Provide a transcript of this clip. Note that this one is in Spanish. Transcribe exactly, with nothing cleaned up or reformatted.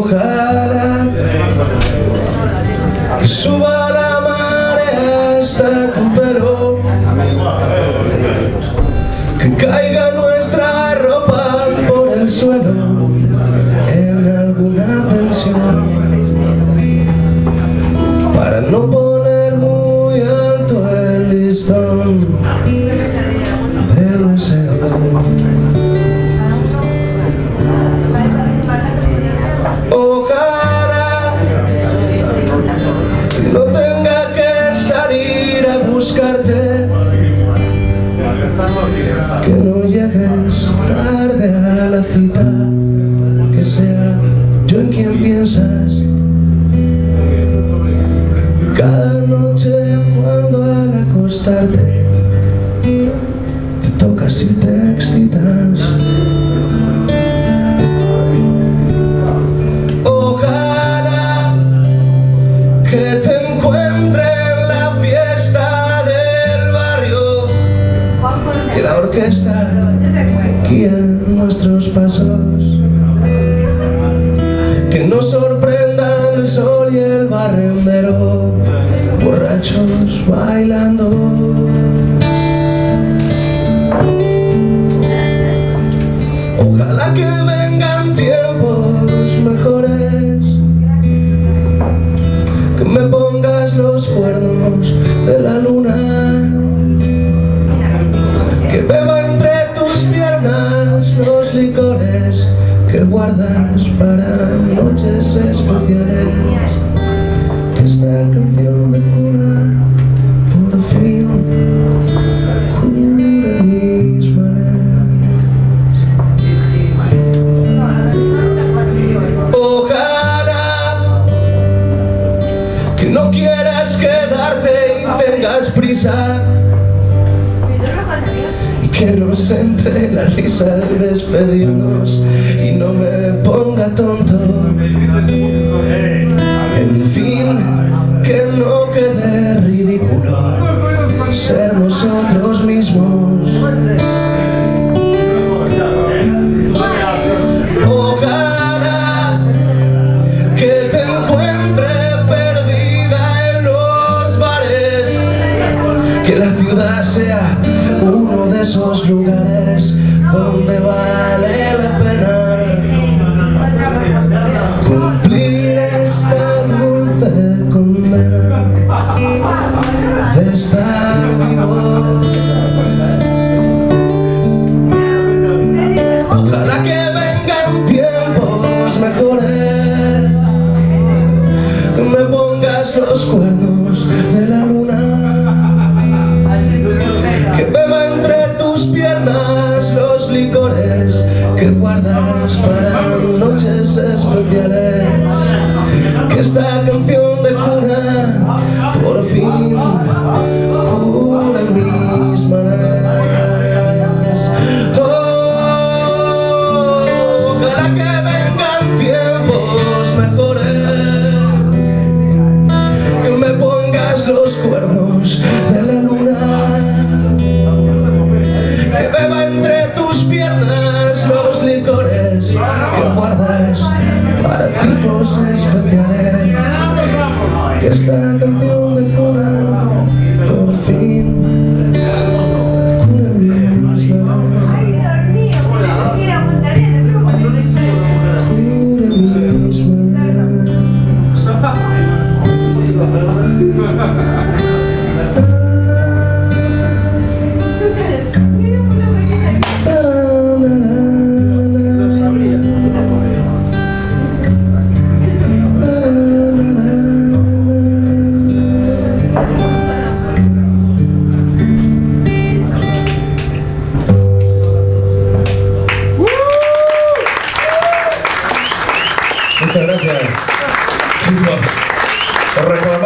Ojalá que suba la marea hasta tu pelo, que caiga nuestra ropa por el suelo en alguna pensión, para no poner muy alto el listón del deseo. Ojalá no tenga que salir a buscarte, que no llegues tarde a la cita, que sea yo en quien piensas cada noche cuando al acostarte te tocas y te excitas. Ojalá que te encuentre en la fiesta del barrio, que la orquesta guía nuestros pasos, que nos sorprendan el sol y el barrendero, borrachos bailando. Ojalá que vengan tiempos mejores, que me pongas los cuernos de la luna, que beba entre tus piernas los licores que guardas para noches especiales, que esta canción de cuna por fin cure mis males. Ojalá que no quieras quedarte y tengas prisa, y que nos entre la risa al despedirnos y no me ponga tonto. En fin, que no quede ridículo ser nosotros mismos. Ojalá que te encuentre perdida en los bares, que la ciudad sea uno de esos lugares donde vale la pena cumplir esta dulce condena de estar vivo. Ojalá que vengan tiempos mejores, que me pongas los cuernos de la luna, que beba entre tus piernas los licores que guardas para noches especiales, que esta canción de cuna por fin cure mis males. Oh, ojalá que vengan tiempos mejores, que me pongas los cuernos de la luna, que beba entre tus piernas los licores que guardas para tipos especiales, que esta canción de cuna por fin cure mis males. Cure mis Muchas gracias, chicos, por recordar.